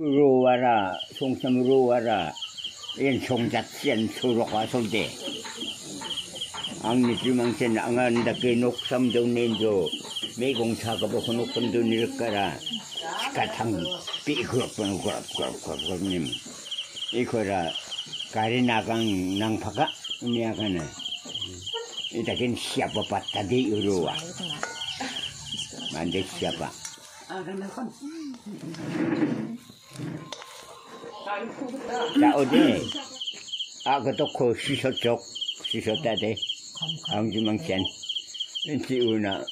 로와라 송삼 로와라 연송작센 수로가 소대 앙리주망센 앙한다께 녹삼도 낸조 매공사가보 혼옥금도 니르까라 시카탕 삐그럭번 그럭님 이거라 가리나강 낭파가 미야가네 이다겐 시아빠 바타디 유로와 만데 시아빠 자 어디 그것도 그 시소 쪽 시소 따대 강주망센 지우나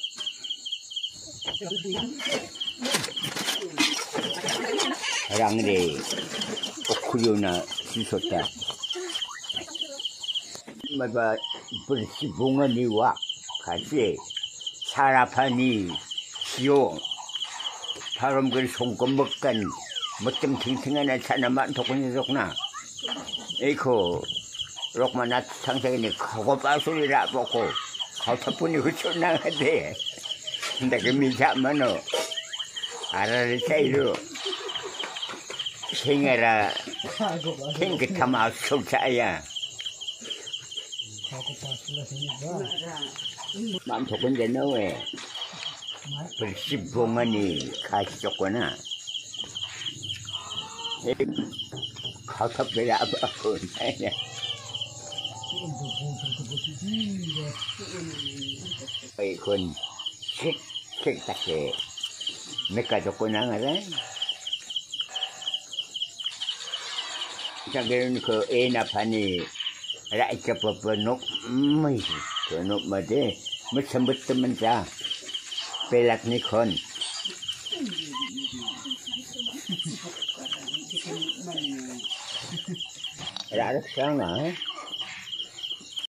랑레 오쿠리오나 시소 따 뭐가 벌시 봉언이와 같이 사라파니 시오 사람들 손금 먹간 뭐좀 팅팅한 애차나만 도kun이었구나. 에이코 록마나 상상이니 가고 빠소리라 보고 가타뿐이 흩어나가대. 근데 그 미자만어 알아를 차이로 생애라 생그타마 속차야. 맘 도kun데 너왜 벌시 봉언이 가시졌구나. 가깝게 아파고 이건 색색답게 몇 가졌구나 그래? 자기는 그 애나판이 라이트 버버녹 그녹 뭐지 뭐 전부터만 자 벨락니콘 Đã rất sáng rồi.